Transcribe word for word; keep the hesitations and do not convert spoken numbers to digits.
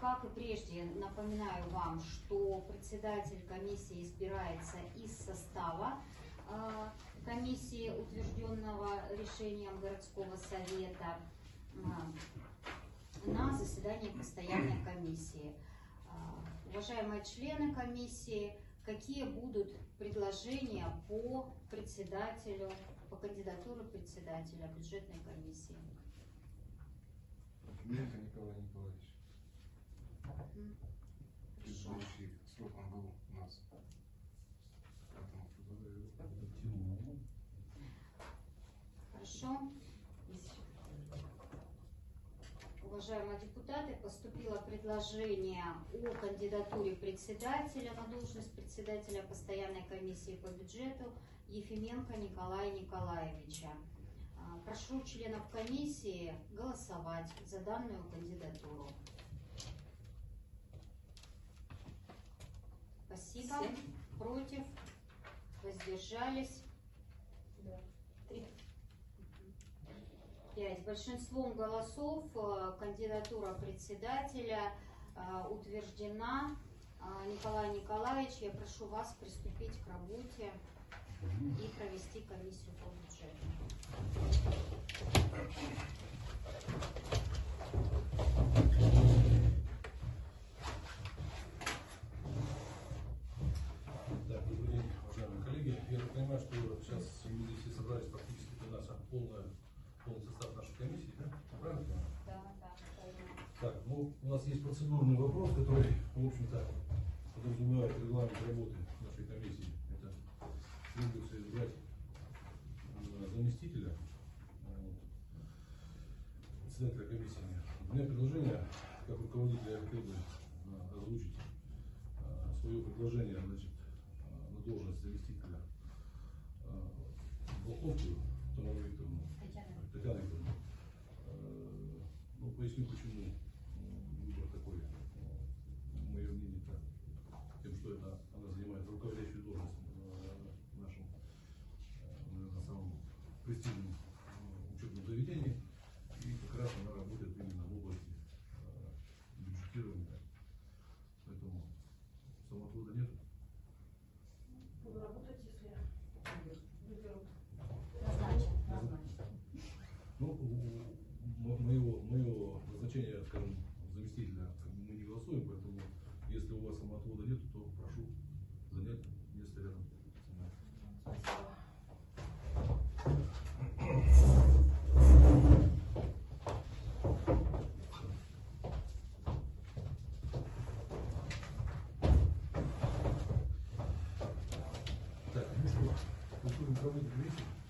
как и прежде, напоминаю вам, что председатель комиссии избирается из состава э, комиссии, утвержденного решением городского совета, э, на заседании постоянной комиссии. Э, уважаемые члены комиссии, какие будут предложения по председателю, по кандидатуре председателя бюджетной комиссии? Мелько Николай Николаевич. Хорошо. Предыдущий срок он был у нас. Поэтому предлагаю. Хорошо. Уважаемые депутаты, поступило предложение о кандидатуре председателя на должность председателя постоянной комиссии по бюджету Ефименко Николая Николаевича. Прошу членов комиссии голосовать за данную кандидатуру. Спасибо. Семь. Против? Воздержались? Да. Три. Пять. Большинством голосов кандидатура председателя утверждена. Николай Николаевич, я прошу вас приступить к работе и провести комиссию по бюджету. Так, добрый день, уважаемые коллеги. Я так понимаю, что сейчас мы здесь собрались практически у нас полная, полный состав нашей комиссии, да? Правильно? Да, да, правильно. Так, ну, у нас есть процедурный вопрос, который, в общем-то, подразумевает регламент работы нашей комиссии. Это требуется избрать заместителя, председателя комиссии. У меня предложение, как руководителя, я хотел бы озвучить свое предложение, значит, на должность заместителя Волковскую Тамару Викторовну, Татьяну Викторовну. Ну, поясню, почему выбор такой. Мое мнение так, тем, что это она занимает руководящую должность в нашем, наверное, самом престижном учебном заведении, и как раз она работает именно в области бюджетирования. Поэтому самоотвода нет. Буду работать, если выберут. Назначен, назначен. Ну, моего, моего назначения, скажем, заместителя мы не голосуем, поэтому если у вас самоотвода нет, то прошу занять место рядом со мной. Спасибо. Так, ну что, приступим к работе комиссии.